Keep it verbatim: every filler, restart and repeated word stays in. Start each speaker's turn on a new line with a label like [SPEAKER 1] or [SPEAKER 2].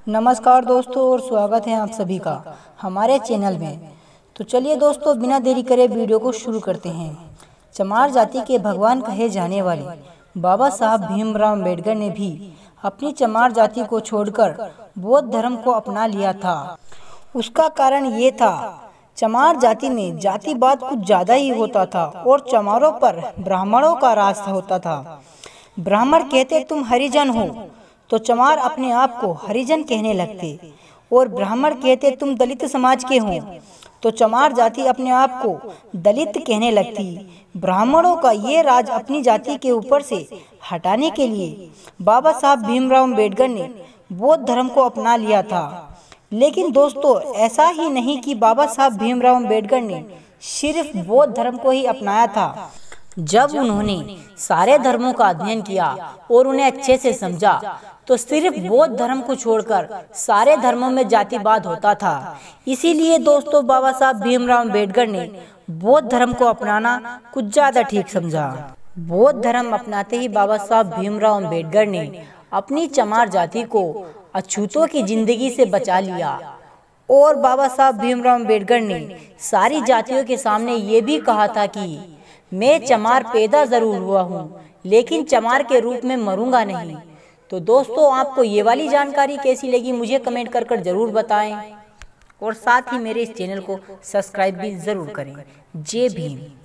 [SPEAKER 1] नमस्कार दोस्तों और स्वागत है आप सभी का हमारे चैनल में। तो चलिए दोस्तों, बिना देरी करे वीडियो को शुरू करते हैं। चमार जाति के भगवान कहे जाने वाले बाबा साहब भीमराव अम्बेडकर ने भी अपनी चमार जाति को छोड़कर बौद्ध धर्म को अपना लिया था। उसका कारण ये था, चमार जाति में जातिवाद कुछ ज़्यादा ही होता था और चमारों पर ब्राह्मणों का राज होता था। ब्राह्मण कहते तुम हरिजन हो तो चमार अपने आप को हरिजन कहने लगते, और ब्राह्मण कहते तुम दलित समाज के हो तो चमार जाति अपने आप को दलित कहने लगती। ब्राह्मणों का ये राज अपनी जाति के ऊपर से हटाने के लिए बाबा साहब भीमराव अम्बेडकर ने बौद्ध धर्म को अपना लिया था। लेकिन दोस्तों, ऐसा ही नहीं कि बाबा साहब भीमराव अम्बेडकर ने सिर्फ बौद्ध धर्म को ही अपनाया था। जब उन्होंने सारे धर्मों का अध्ययन किया और उन्हें अच्छे से समझा तो सिर्फ बौद्ध धर्म को छोड़कर सारे धर्मों में जातिवाद होता था। इसीलिए दोस्तों, बाबा साहब भीमराव अम्बेडकर ने बौद्ध धर्म को अपनाना कुछ ज़्यादा ठीक समझा। बौद्ध धर्म अपनाते ही बाबा साहब भीमराव अम्बेडकर ने अपनी चमार जाति को अछूतों की जिंदगी से बचा लिया। और बाबा साहब भीमराव अम्बेडकर ने सारी जातियों के सामने ये भी कहा था कि मैं चमार पैदा ज़रूर हुआ हूँ, लेकिन चमार के रूप में मरूंगा नहीं। तो दोस्तों, आपको ये वाली जानकारी कैसी लगी मुझे कमेंट कर कर ज़रूर बताएं, और साथ ही मेरे इस चैनल को सब्सक्राइब भी ज़रूर करें। जय भीम।